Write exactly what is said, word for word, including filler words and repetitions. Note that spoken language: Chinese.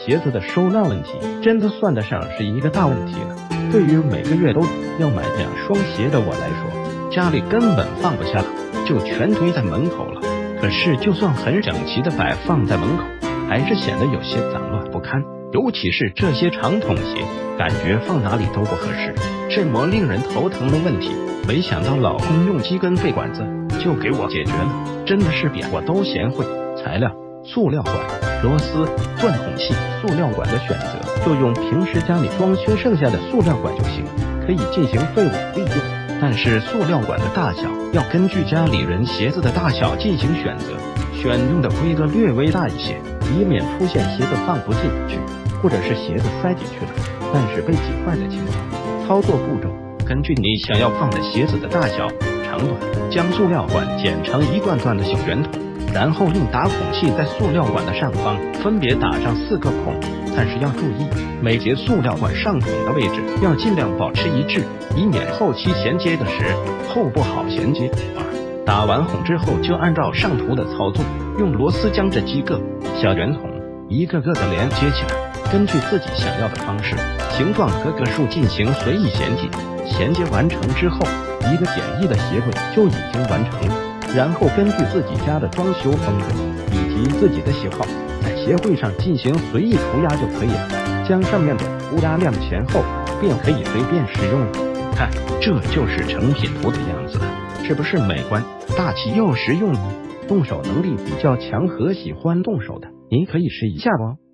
鞋子的收纳问题，真的算得上是一个大问题了。对于每个月都要买两双鞋的我来说，家里根本放不下了，就全堆在门口了。可是就算很整齐的摆放在门口，还是显得有些脏乱不堪。尤其是这些长筒鞋，感觉放哪里都不合适。这么令人头疼的问题，没想到老公用鸡跟废管子就给我解决了，真的是比我都贤惠。材料：塑料管、螺丝、钻孔器。塑料管的选择就用平时家里装修剩下的塑料管就行，可以进行废物利用。但是塑料管的大小要根据家里人鞋子的大小进行选择，选用的规格略微大一些，以免出现鞋子放不进去，或者是鞋子塞进去了但是被挤坏的情况。操作步骤：根据你想要放的鞋子的大小、长短，将塑料管剪成一段段的小圆筒，然后用打孔器在塑料管的上方分别打上四个孔。但是要注意，每节塑料管上孔的位置要尽量保持一致，以免后期衔接的时候不好衔接。二、打完孔之后，就按照上图的操作，用螺丝将这几个小圆筒一个个的连接起来，根据自己想要的方式、形状和格数进行随意衔接。衔接完成之后，一个简易的鞋柜就已经完成了。然后根据自己家的装修风格以及自己的喜好，在鞋柜上进行随意涂鸦就可以了。将上面的涂鸦亮前后，便可以随便使用了。看，这就是成品图的样子了，是不是美观、大气又实用呢？动手能力比较强和喜欢动手的，你可以试一下哦。